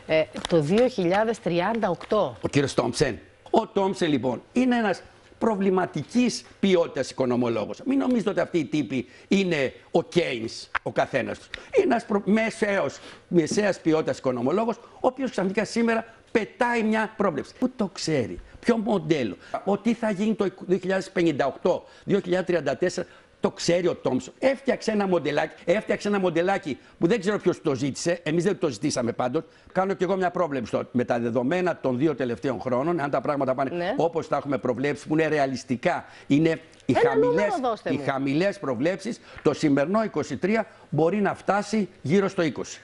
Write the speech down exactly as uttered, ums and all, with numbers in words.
ε, το δύο χιλιάδες τριάντα οκτώ. Ο κύριος Τόμψεν. Ο Τόμψεν λοιπόν είναι ένας προβληματικής ποιότητας οικονομολόγος. Μην νομίζετε ότι αυτοί οι τύποι είναι ο Κέινς, ο καθένας τους. Είναι ένας προ... μεσαίος, μεσαίας ποιότητας οικονομολόγος, ο οποίος ξαφνικά σήμερα πετάει μια πρόβλεψη. Πού το ξέρει, ποιο μοντέλο, ότι θα γίνει το δύο χιλιάδες πενήντα οκτώ, δύο χιλιάδες τριάντα τέσσερα, το ξέρει ο Τόμψον. Έφτιαξε ένα μοντελάκι, έφτιαξε ένα μοντελάκι που δεν ξέρω ποιος το ζήτησε, εμείς δεν το ζητήσαμε πάντως. Κάνω κι εγώ μια πρόβλεψη τώρα. Με τα δεδομένα των δύο τελευταίων χρόνων, αν τα πράγματα πάνε ναι. όπως τα έχουμε προβλέψει, που είναι ρεαλιστικά, είναι οι χαμηλές, οι χαμηλές προβλέψεις, το σημερινό είκοσι τρία μπορεί να φτάσει γύρω στο είκοσι.